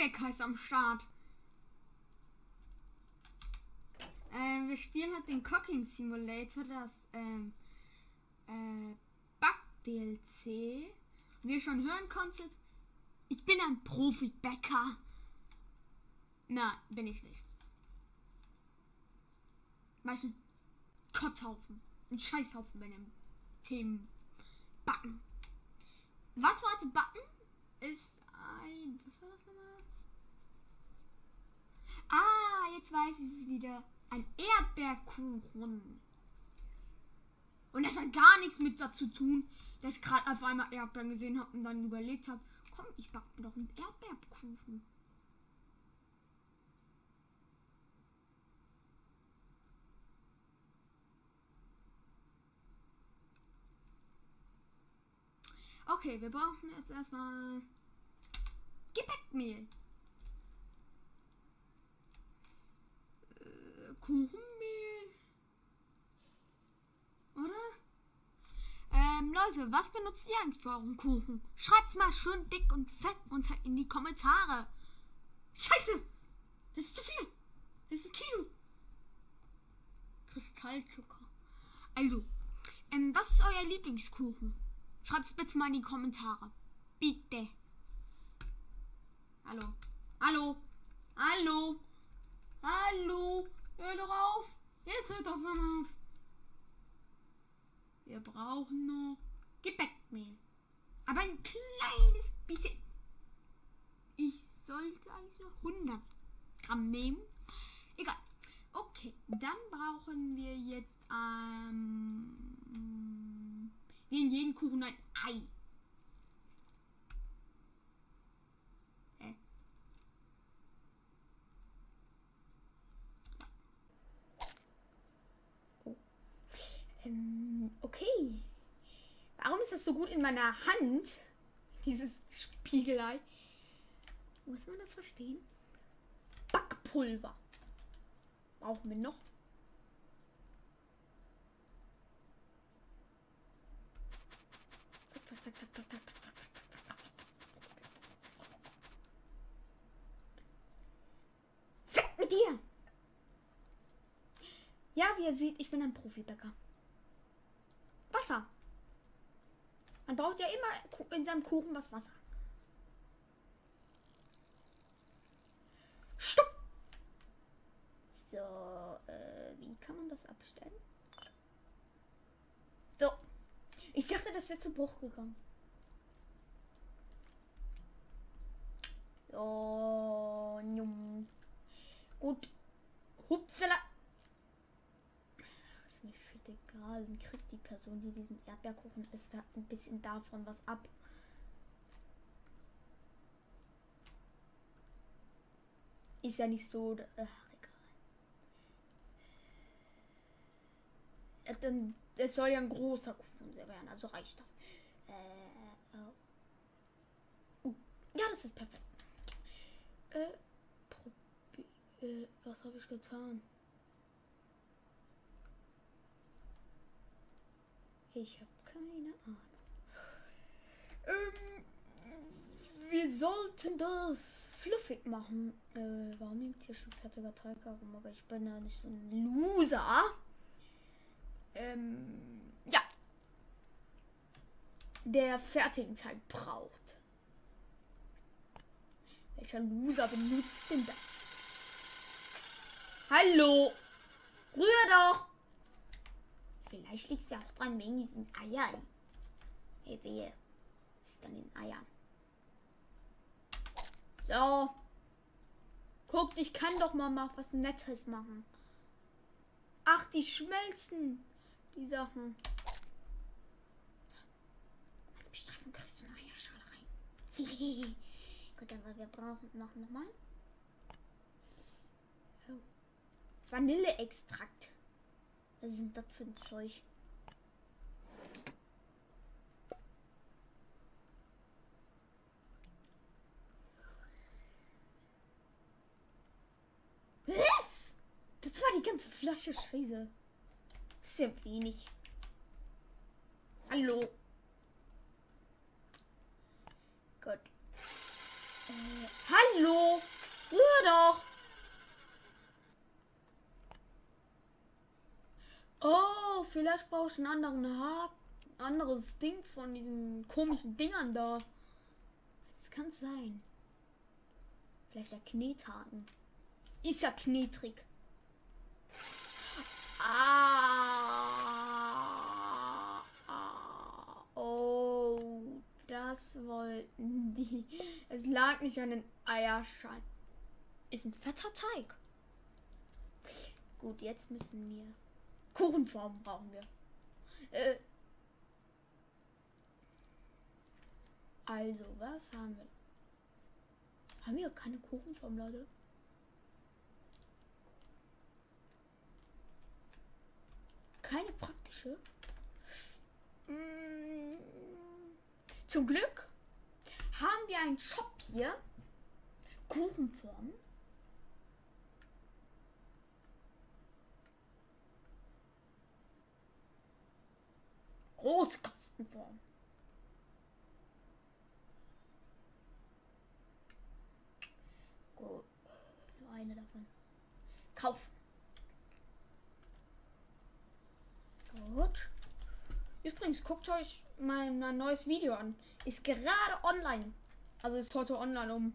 Bäcker ist am Start. Wir spielen halt den Cooking Simulator, das Back-DLC. Wie ihr schon hören konntet, ich bin ein Profi-Bäcker. Nein, bin ich nicht. Weißt du, Kotthaufen. Ein Scheißhaufen bei dem Themen Backen. Was wir heute backen, ist ein... Was war das nochmal? Ah, jetzt weiß ich es wieder. Ein Erdbeerkuchen. Und das hat gar nichts mit dazu tun, dass ich gerade auf einmal Erdbeeren gesehen habe und dann überlegt habe, komm, ich backe mir doch einen Erdbeerkuchen. Okay, wir brauchen jetzt erstmal Gebäckmehl. Kuchenmehl. Oder? Leute, was benutzt ihr eigentlich für euren Kuchen? Schreibt's mal schön dick und fett unter in die Kommentare. Scheiße! Das ist zu viel! Das ist 1 Kilo! Kristallzucker. Also, was ist euer Lieblingskuchen? Schreibt's bitte mal in die Kommentare. Bitte. Hallo. Hallo. Hallo. Hallo. Hör doch auf. Jetzt hört doch mal auf. Wir brauchen noch Gebäckmehl. Aber ein kleines bisschen. Ich sollte eigentlich noch 100 Gramm nehmen. Egal. Okay, dann brauchen wir jetzt wie in jedem Kuchen ein Ei. Okay. Warum ist das so gut in meiner Hand? Dieses Spiegelei. Muss man das verstehen? Backpulver. Brauchen wir noch? Weg mit dir! Ja, wie ihr seht, ich bin ein Profibäcker. Wasser. Man braucht ja immer in seinem Kuchen was Wasser. Stopp! So, wie kann man das abstellen? So. Ich dachte, das wäre zu Bruch gegangen. So, gut. Hupsala. Ist mir shit egal. Dann kriegt die Person, die diesen Erdbeerkuchen isst, hat ein bisschen davon was ab. Ist ja nicht so. Ach, egal. Dann, es soll ja ein großer Kuchen werden, also reicht das. Ja, das ist perfekt. Was habe ich getan? Ich habe keine Ahnung. Wir sollten das fluffig machen. Warum liegt hier schon fertiger Teig herum? Aber ich bin ja nicht so ein Loser. Ja. Der fertigen Teig braucht. Welcher Loser benutzt denn da? Hallo! Rühr doch! Vielleicht liegt es ja auch dran wegen diesen Eiern. Hey, wehe. Was ist an den Eiern? So. Guckt, ich kann doch mal was Nettes machen. Ach, die schmelzen. Die Sachen. Als Bestrafung kriegst du eine Eierschale rein. Gut, aber wir brauchen nochmal. Oh. Vanilleextrakt. Was ist denn das für ein Zeug? Was? Das war die ganze Flasche Scheiße. Das ist ja wenig. Hallo. Gut. Hallo? Rühr doch! Oh, vielleicht brauche ich einen anderen anderes Ding von diesen komischen Dingern da. Das kann sein. Vielleicht der Knethaken. Ist ja knetrig. Oh, das wollten die. Es lag nicht an den Eierschalen. Ist ein fetter Teig. Gut, jetzt müssen wir. Kuchenform brauchen wir. Also, was haben wir? Haben wir keine Kuchenform, Leute? Keine praktische. Zum Glück haben wir einen Shop hier. Kuchenform. Großkastenform. Gut. Nur eine davon. Kaufen. Gut. Übrigens, guckt euch mein neues Video an. Ist gerade online. Also ist heute online um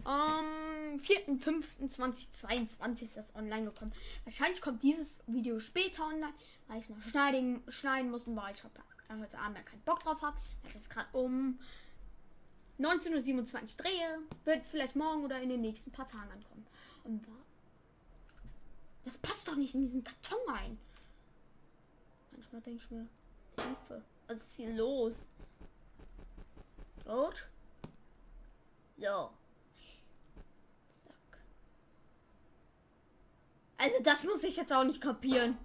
4.5.2022 ist das online gekommen. Wahrscheinlich kommt dieses Video später online, weil ich noch schneiden muss, weil ich heute Abend ja keinen Bock drauf habe. Weil ich das gerade um 19.27 Uhr drehe. Wird es vielleicht morgen oder in den nächsten paar Tagen ankommen. Und das passt doch nicht in diesen Karton ein. Manchmal denke ich mir, Hilfe, was ist hier los? Gut. So. Zack. Also das muss ich jetzt auch nicht kapieren.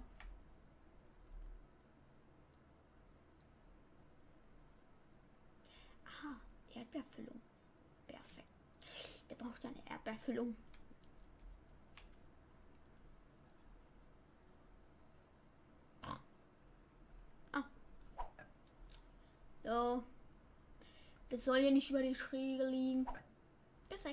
Aha, Erdbeerfüllung. Perfekt. Der braucht ja eine Erdbeerfüllung. So. Das soll ja nicht über den Schräge liegen. Perfekt.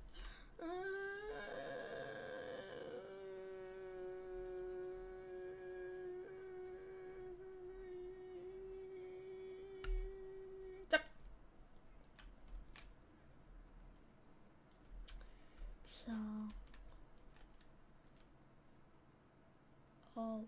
Zack. So. Oh.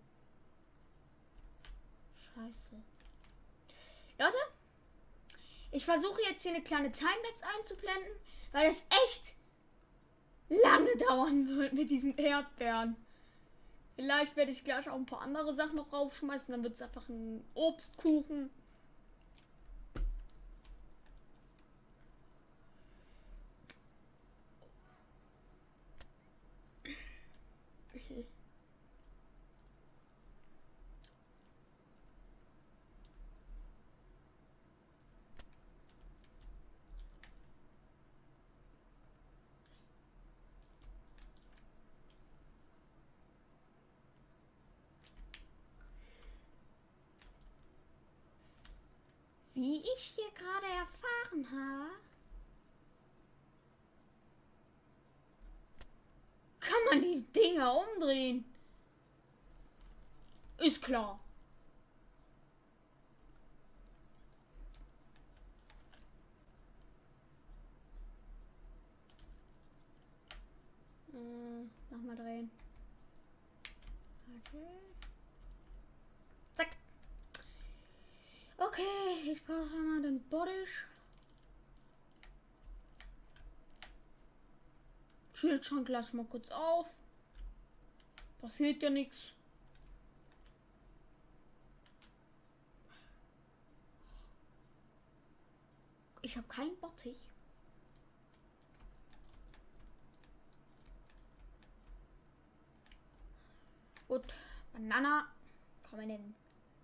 Scheiße. Leute, ich versuche jetzt hier eine kleine Timelapse einzublenden, weil es echt lange dauern wird mit diesen Erdbeeren. Vielleicht werde ich gleich auch ein paar andere Sachen noch raufschmeißen, dann wird es einfach ein Obstkuchen. Wie ich hier gerade erfahren habe, kann man die Dinger umdrehen. Ist klar. Nochmal drehen. Okay. Zack. Okay, ich brauche einmal den Bodisch. Kühlschrank lass mal kurz auf. Passiert ja nichts. Ich habe keinen Bottich. Gut, Banana kann man nennen.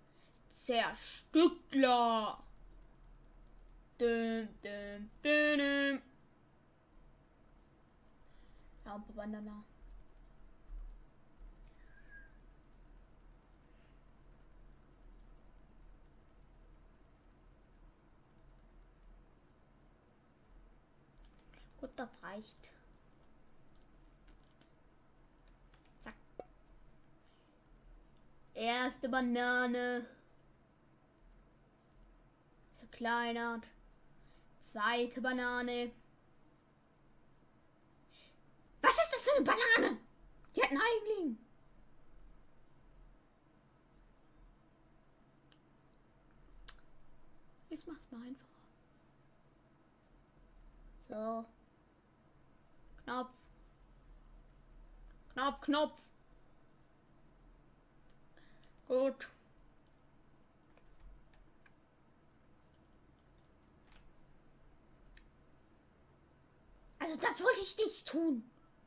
Zerstückler. Düm, düm, düm, düm. Ja, ein paar Banana. Gut, das reicht. Zack. Erste Banane. Zerkleinert. Zweite Banane. Was ist das für eine Banane? Die hat einen Eingling. Jetzt mach's mal einfacher. So. Knopf. Knopf, Knopf. Gut. Also das wollte ich nicht tun.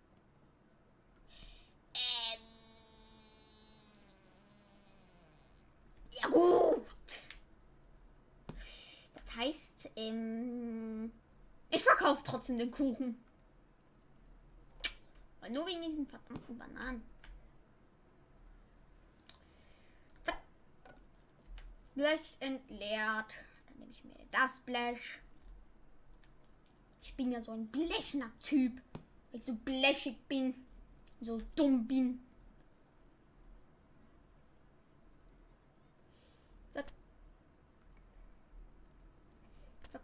Ja gut. Das heißt, ich verkaufe trotzdem den Kuchen. Aber nur wegen diesen verdammten Bananen. Zack. Blech entleert. Dann nehme ich mir das Blech. Ich bin ja so ein blechender Typ. Weil ich so blechig bin. So dumm bin. Zack. Zack.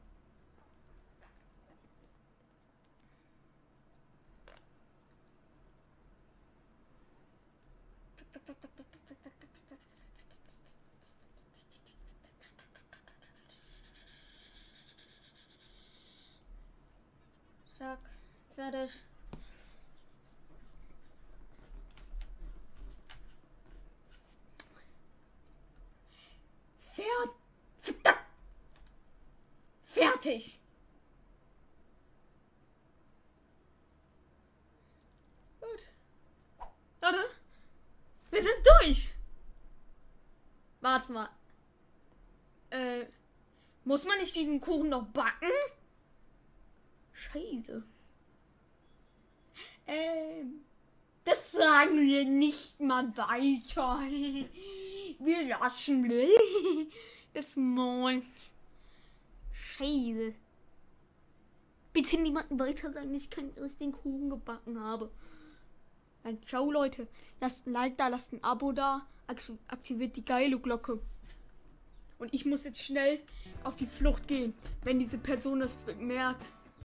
Zack. Fertig. Fertig. Gut. Warte. Wir sind durch. Warte mal. Muss man nicht diesen Kuchen noch backen? Scheiße. Das sagen wir nicht mal weiter. Wir lassen das mal. Scheiße. Bitte niemanden weiter sagen, dass ich den Kuchen gebacken habe. Dann ciao Leute. Lasst ein Like da, lasst ein Abo da. Aktiviert die geile Glocke. Und ich muss jetzt schnell auf die Flucht gehen, wenn diese Person das merkt.